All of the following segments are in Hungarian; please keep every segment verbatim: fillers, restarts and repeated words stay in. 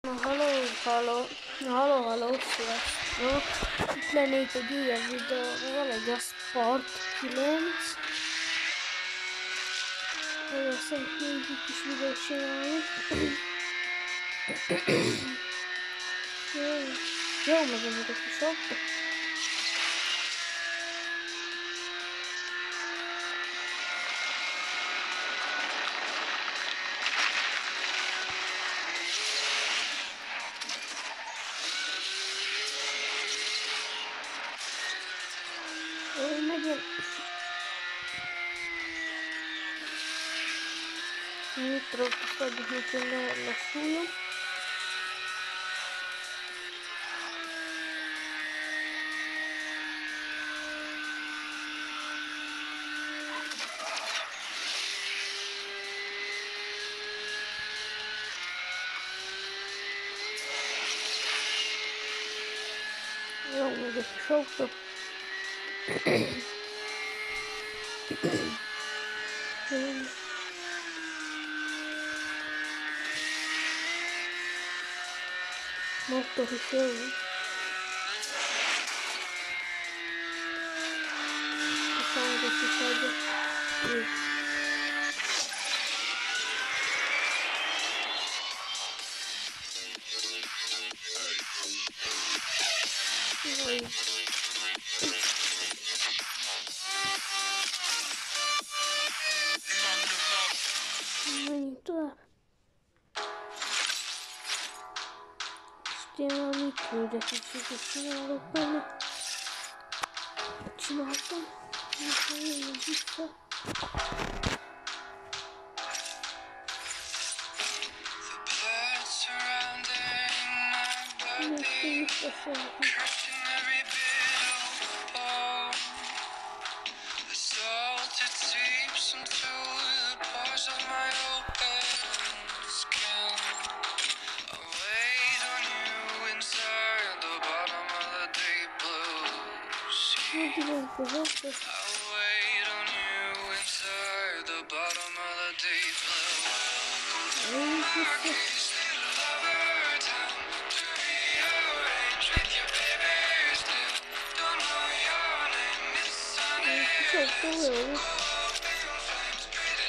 Na, halló, halló, halló, halló, sziasztok! Itt lennék egy újabb videóval, egy Asphalt kilenc. Erről szeretnék egy kis videót csinálni. Jó, jó megyünk a kis autó. Jó, megyünk. Nitro kiszedjük, hogy lassuljon. Jó, megy a kis autó. Motor is jó. Aztán egy kis adja. Jaj. Menjünk tovább. Én valami küldetéseket csinálok benne. Csináltam. Most jönjünk vissza. Most én visszaszóltam. I'll wait on you inside the bottom of the deep blue. Welcome to Marquis, little lover town. To rearrange with your baby still. Don't know your name, it's Sunday. Go up in flames, pretty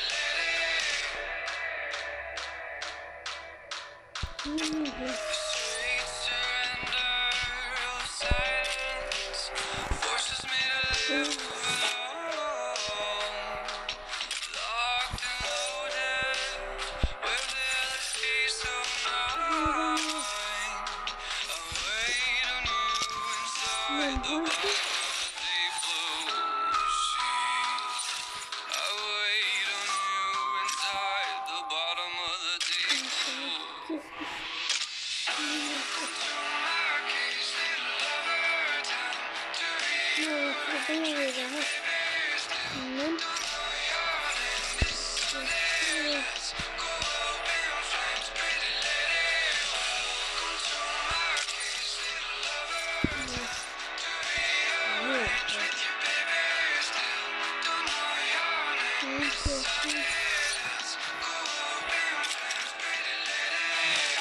lady. Sweet surrender of silence forces me to live alone, locked and loaded with the L S D so mine. I wait on you inside the bottom of the deep blue sea. I wait on you inside the bottom of the deep blue. Welcome to Marquis, little lover town. To rearrange with your baby still. Don't know your name, it's Sunday. Let's go up in flames, pretty lady. Welcome to Marquis, little lover town. To rearrange with your baby still. Don't know your name, it's Sunday. Let's go up in flames, pretty lady.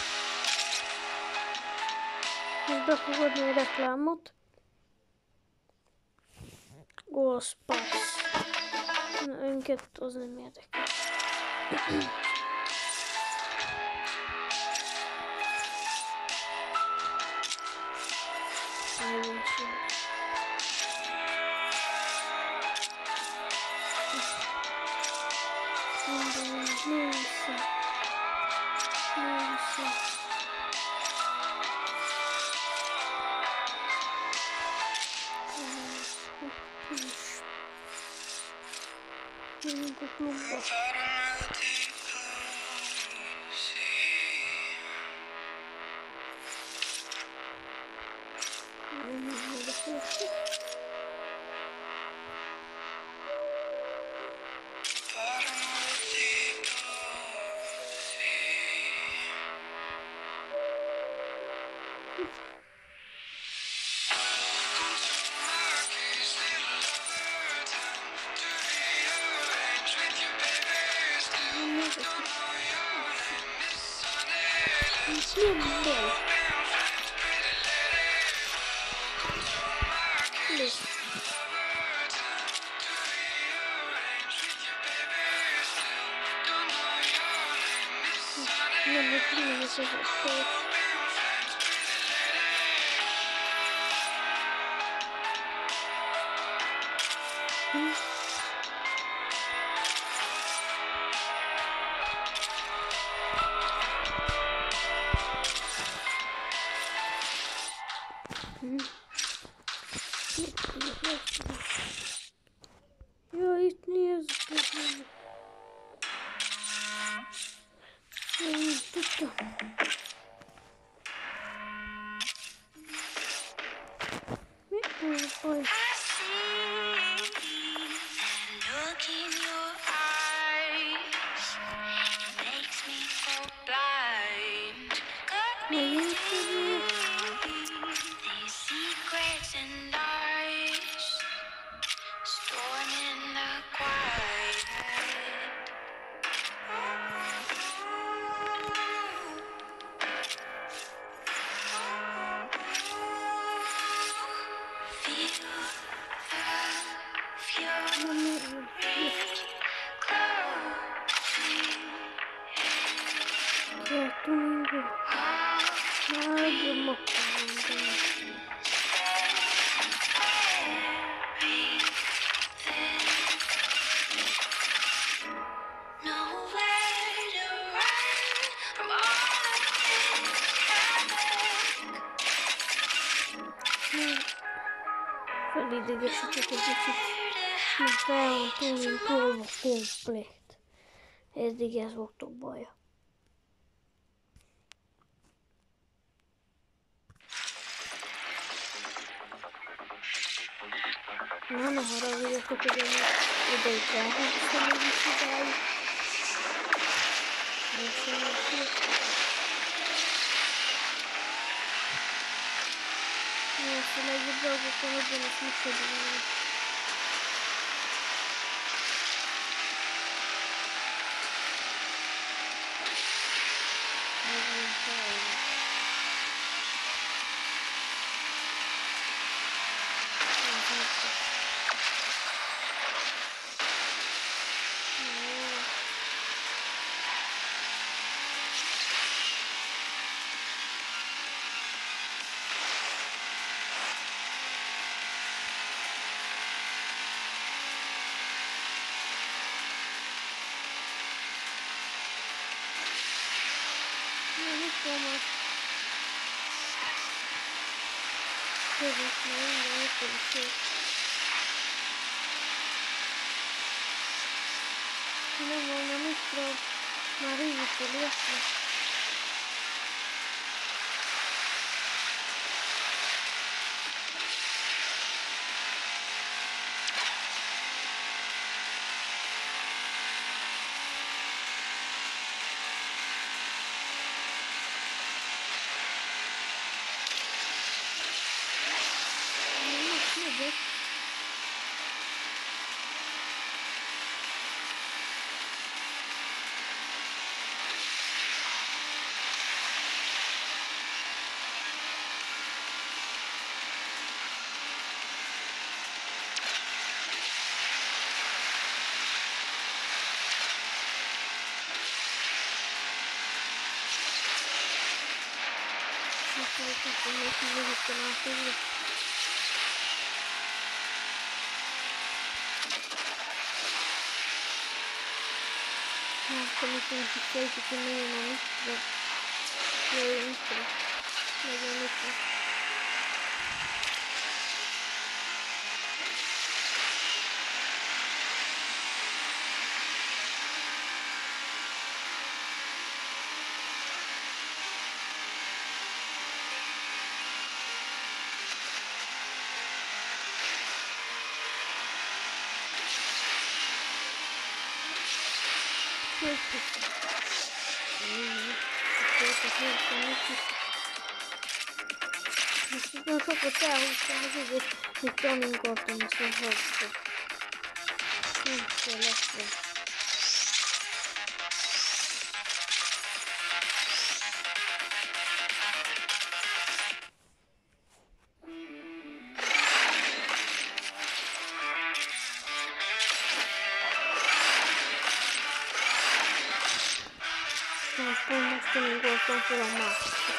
Most befogadni a reklámot. Ghost Pass. Önket az nem érdekel. Menjünk a klubba. Don't know your name, it's Sunday. Snubben. List. Nem, hogy mindig is az ott. Ja, itt nézzük. Én tudtam. Mi az baj? Domingo. Nada, uma coisa. Felidegesítek egy kicsit, mert fel van túl tolva komplett. Eddig ez volt a baja. Na, ne haragudjatok, hogy én ideig elhúztam egy idáig. Most a legjobb dolgokon legyen, és mit segíteni. Thomas. Kérlek, már minden jöttem szép. Ha nem volna mikro, már régitől jöttünk. Akkor még kívülhettem átérni. Akkor mit tudom, hogy kezdjük, hogy nagyon a mikro. Jaj, a mikro. Nagyon a mikro. Non so potevo vedere il tono in corto, mi sono fatto. Non c'è l'altro. 能给我送飞龙吗？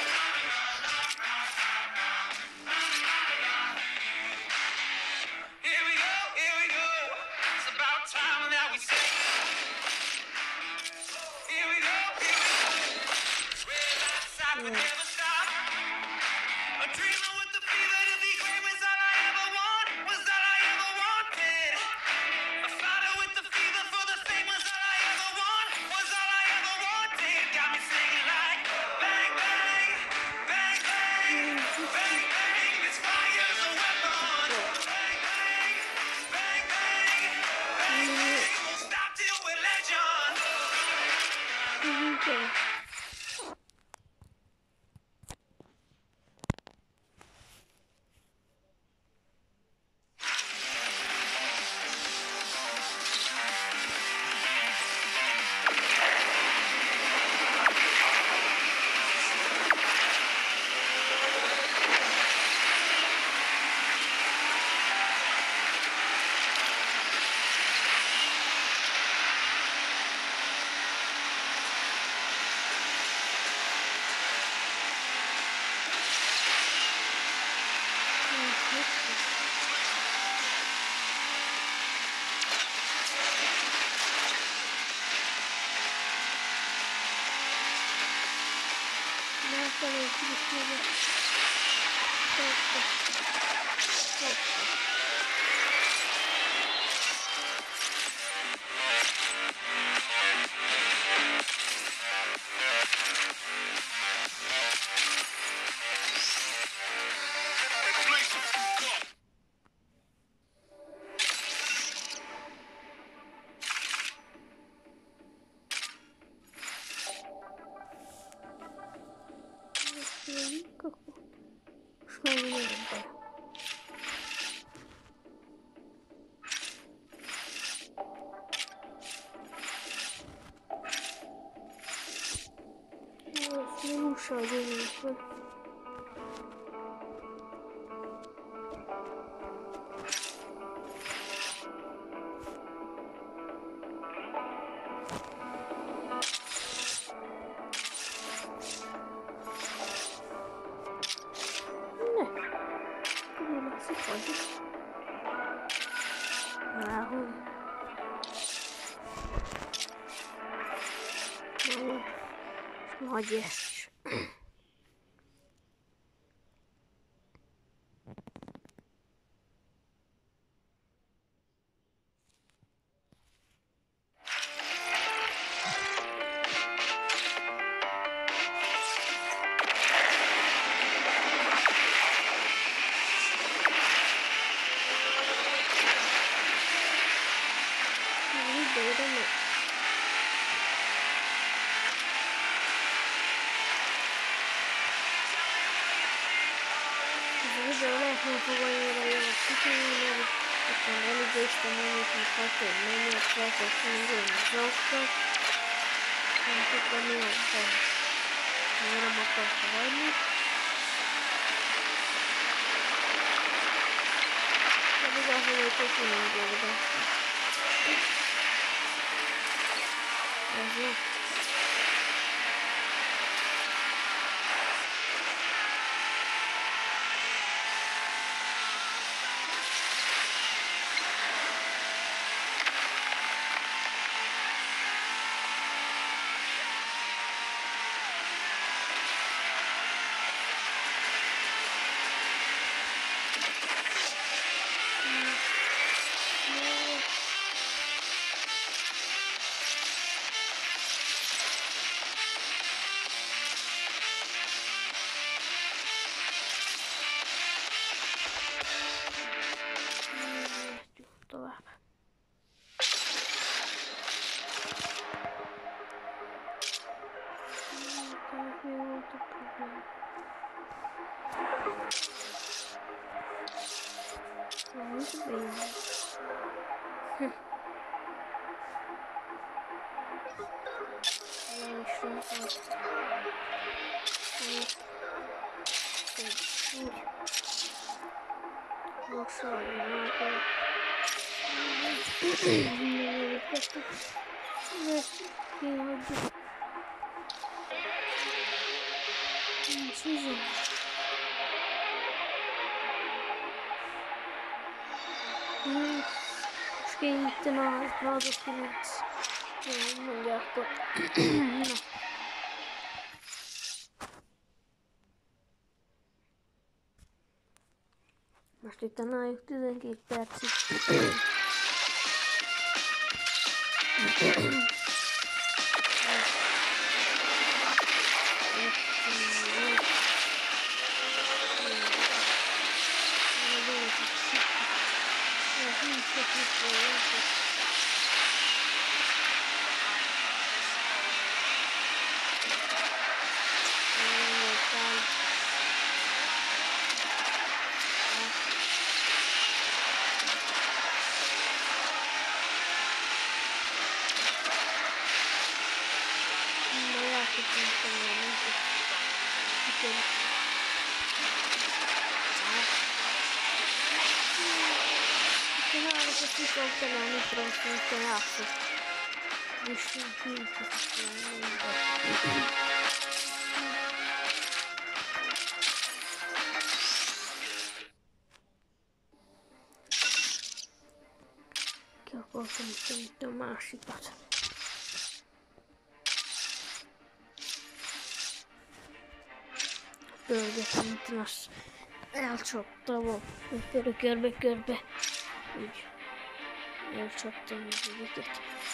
少用一份。然后，然后结束。Mania Process Engine Joker untuk menyiapkan mengenai motor ini tapi kalau itu sih juga udah muito bem. Nossa, olha, Sizin. Hmm. Ska inte några radiofinans. Mm, jag på. Mä sitten tänään jotenkin päätsi. Kohtelemaan nitroista niiden jakso. Just niin kyllä polttamista nyt on maasikat. Bölget internas. Allt shottar var. Körbe, körbe, körbe. Jag köpte en vilket.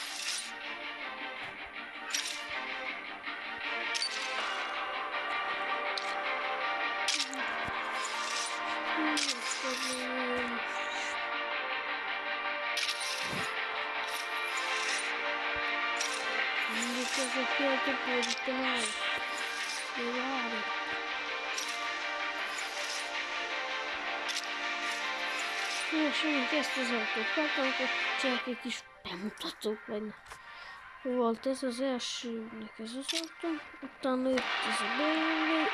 Det är så fel på det här. Det är det. Jos on kestosalto, katsoinko Jackikin mutta tuplainen. Vuolteessa se assyynä kestosalto, ottaa nyt se belli.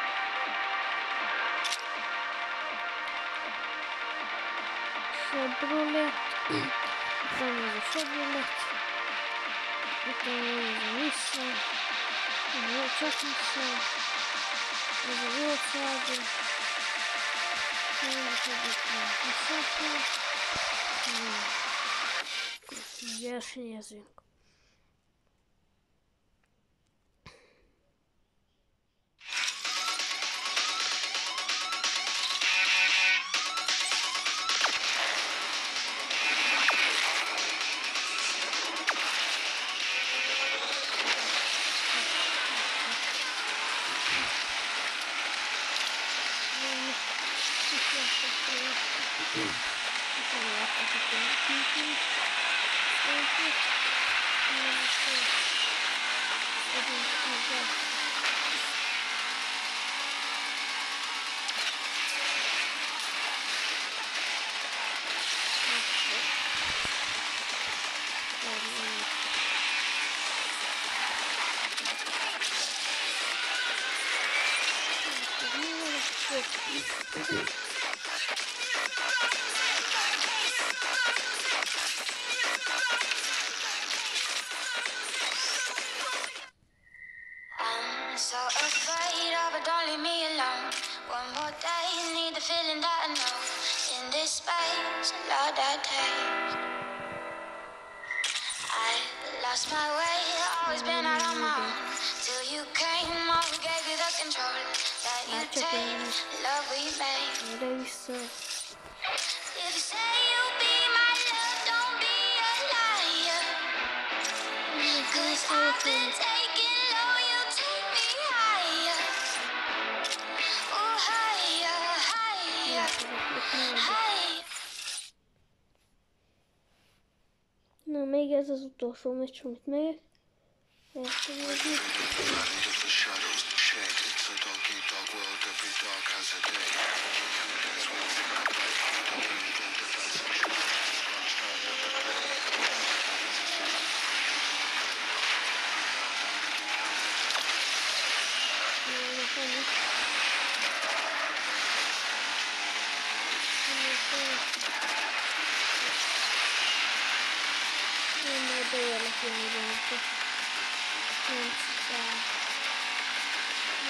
Chevrolet, tänne se Chevrolet. Tänne se Nissan. Ruotsat Nissan. Tänne se Ruotsaakin. Ясно, язык. I'm so afraid of it, don't leave me alone. One more day, need the feeling that I know. In this space, Lord, I taste. I lost my way, always been out on my own. Till you came, all who gave you the control that you take, love we made. If you say you'll be my love, don't be a liar. Cause I've been taking low, you take me higher. Oh, higher, higher, higher. Na, még ez az utolsó meccs, amit megyek.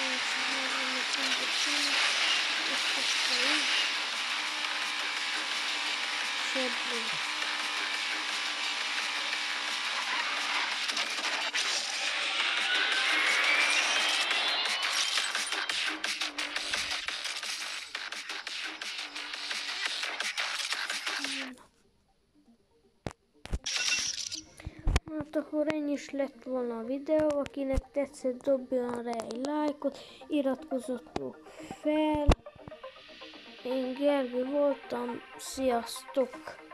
Hát akkor ennyi is lett volna a videó, akinek tetszett, dobjon rá egy lájkot, iratkozzatok fel. Én Gergő voltam, sziasztok!